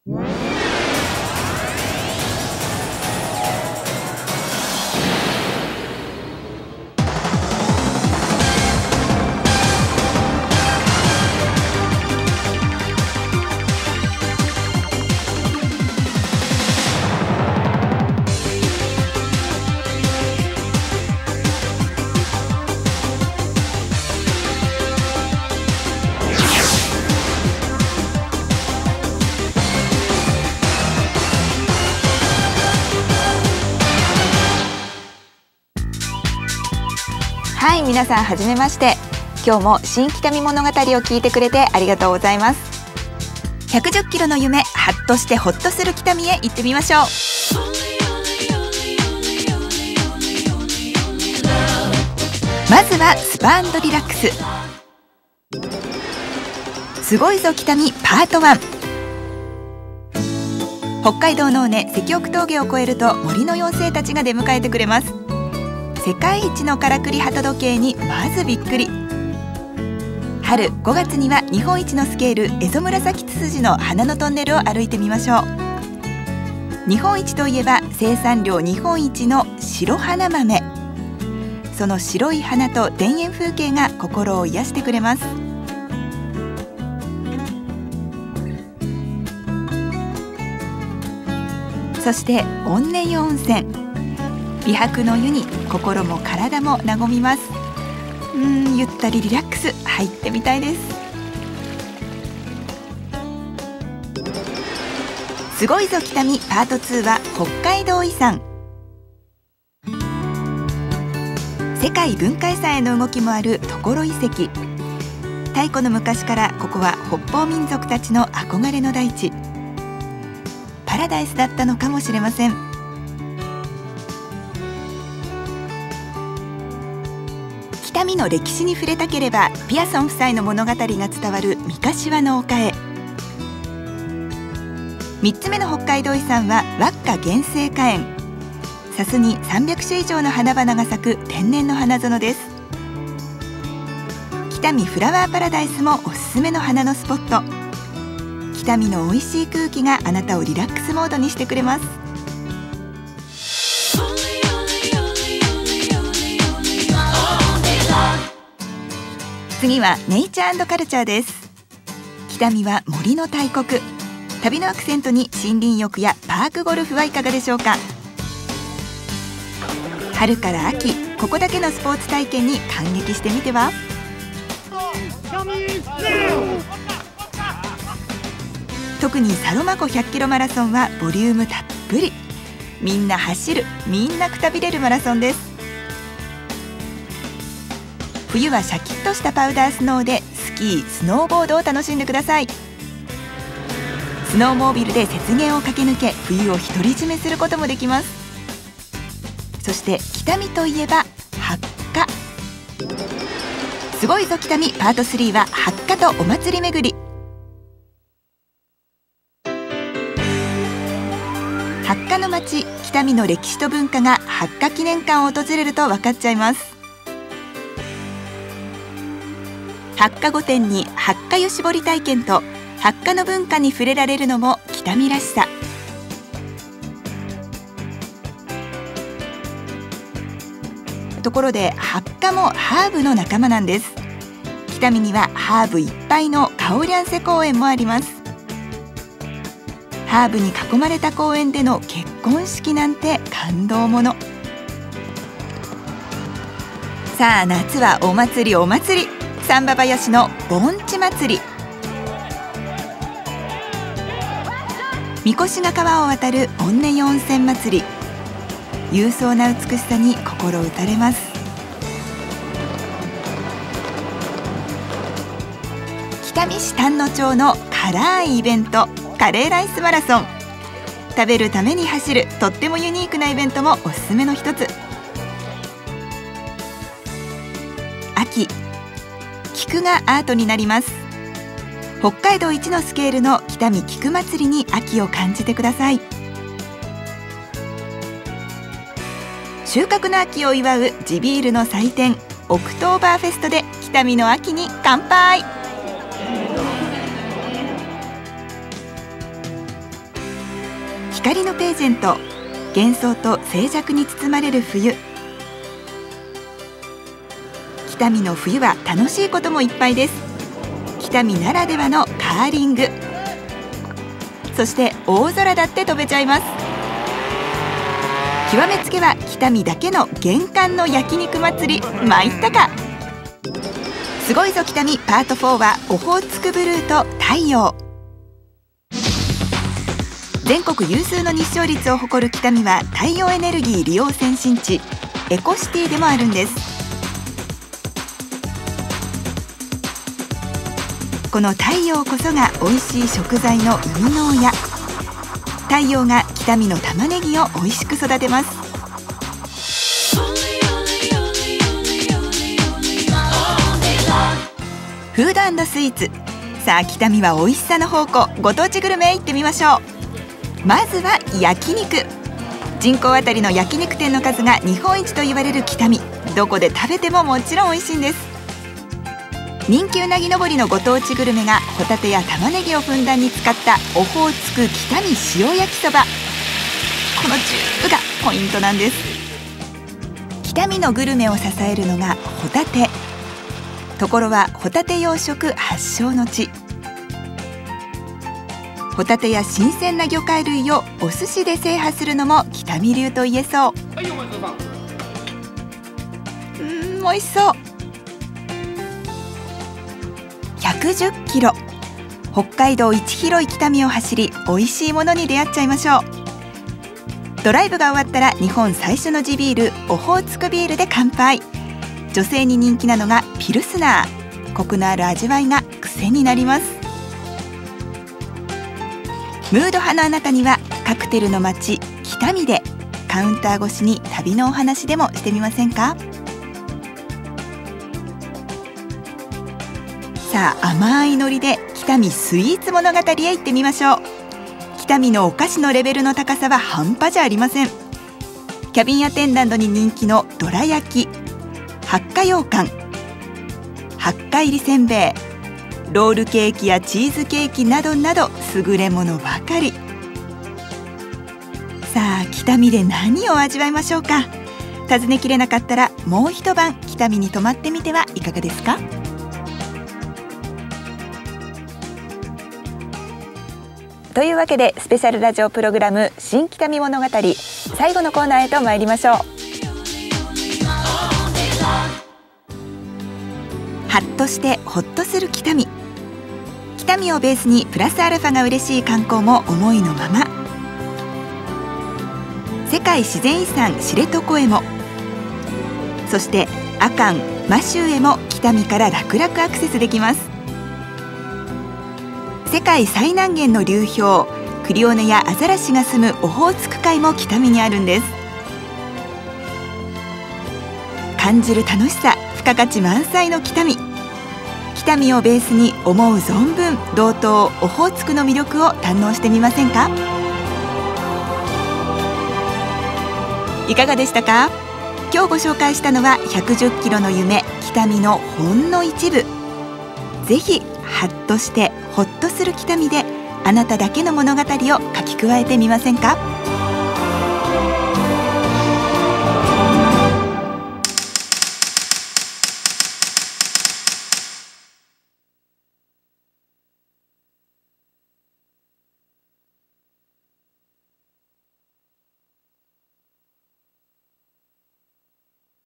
はい、皆さんはじめまして。今日も新北見物語を聞いてくれてありがとうございます。110キロの夢、ハッとしてホッとする北見へ行ってみましょう。まずはスパ&リラックス。すごいぞ北見パート1。北海道の尾根石北峠を越えると森の妖精たちが出迎えてくれます。世界一のからくり鳩時計にまずびっくり。春5月には日本一のスケールエゾムラサキツツジの花のトンネルを歩いてみましょう。日本一といえば生産量日本一の白花豆。その白い花と田園風景が心を癒してくれます。そして温根湯温泉、美白の湯に心も体も和みます。ゆったりリラックス入ってみたいです。すごいぞ北見パート2は北海道遺産。世界文化遺産への動きもある所遺跡。太古の昔からここは北方民族たちの憧れの大地、パラダイスだったのかもしれません。北見の歴史に触れたければピアソン夫妻の物語が伝わる三ヶ島の丘へ。3つ目の北海道遺産はわっか原生花園。砂州に300種以上の花々が咲く天然の花園です。北見フラワーパラダイスもおすすめの花のスポット。北見の美味しい空気があなたをリラックスモードにしてくれます。次はネイチャー&カルチャーです。北見は森の大国。旅のアクセントに森林浴やパークゴルフはいかがでしょうか。春から秋、ここだけのスポーツ体験に感激してみては。特にサロマ湖100キロマラソンはボリュームたっぷり。みんな走る、みんなくたびれるマラソンです。冬はシャキッとしたパウダースノーでスキー、スノーボードを楽しんでください。スノーモービルで雪原を駆け抜け冬を独り占めすることもできます。そして北見といえば八花。すごいぞ北見パート3は八花とお祭り巡り。八花の町北見の歴史と文化が八花記念館を訪れると分かっちゃいます。八花御殿に八花湯絞り体験と八花の文化に触れられるのも北見らしさ。ところで八花もハーブの仲間なんです。北見にはハーブいっぱいのカオリャンセ公園もあります。ハーブに囲まれた公園での結婚式なんて感動もの。さあ夏はお祭りお祭り。三馬林の盆地祭り。みこしが川を渡る温根湯温泉祭り。勇壮な美しさに心打たれます。北見市丹野町の辛いイベント、カレーライスマラソン。食べるために走るとってもユニークなイベントもおすすめの一つ。秋、菊がアートになります。北海道一のスケールの北見菊祭りに秋を感じてください。収穫の秋を祝う地ビールの祭典オクトーバーフェストで北見の秋に乾杯。 光のページェント、幻想と静寂に包まれる冬。北見の冬は楽しいこともいっぱいです。北見ならではのカーリング、そして大空だって飛べちゃいます。極めつけは北見だけの玄関の焼肉祭り。参ったか。すごいぞ北見パート4はオホーツクブルーと太陽。全国有数の日照率を誇る北見は太陽エネルギー利用先進地、エコシティでもあるんです。この太陽こそが美味しい食材の生みの親。太陽が北見の玉ねぎを美味しく育てます。フード&スイーツ。さあ北見は美味しさの宝庫、ご当地グルメへ行ってみましょう。まずは焼肉。人口あたりの焼肉店の数が日本一と言われる北見。どこで食べてももちろん美味しいんです。人気うなぎ登りのご当地グルメがホタテや玉ねぎをふんだんに使ったオホーツク北見塩焼きそば。この10がポイントなんです。北見のグルメを支えるのがホタテ。ところはホタテ養殖発祥の地。ホタテや新鮮な魚介類をお寿司で制覇するのも北見流と言えそう。美味しそう。110キロ、北海道一広い北見を走り、美味しいものに出会っちゃいましょう。ドライブが終わったら日本最初の地ビールオホーツクビールで乾杯。女性に人気なのがピルスナー。コクのある味わいが癖になります。ムード派のあなたにはカクテルの街北見でカウンター越しに旅のお話でもしてみませんか。さあ甘いノリで北見スイーツ物語へ行ってみましょう。北見のお菓子のレベルの高さは半端じゃありません。キャビンアテンダントに人気のどら焼き、八花羊羹、八花入りせんべい、ロールケーキやチーズケーキなどなど優れものばかり。さあ北見で何を味わいましょうか。訪ねきれなかったらもう一晩北見に泊まってみてはいかがですか。というわけでスペシャルラジオプログラム新北見物語、最後のコーナーへと参りましょう。ハッとしてホッとする北見。北見をベースにプラスアルファが嬉しい観光も思いのまま。世界自然遺産知床へも、そして阿寒摩周へも北見から楽々アクセスできます。世界最南限の流氷クリオネやアザラシが住むオホーツク海も北見にあるんです。感じる楽しさ、付加価値満載の北見。北見をベースに思う存分道東オホーツクの魅力を堪能してみませんか。いかがでしたか。今日ご紹介したのは110キロの夢北見のほんの一部。ぜひハッとしてホッとする北見であなただけの物語を書き加えてみませんか。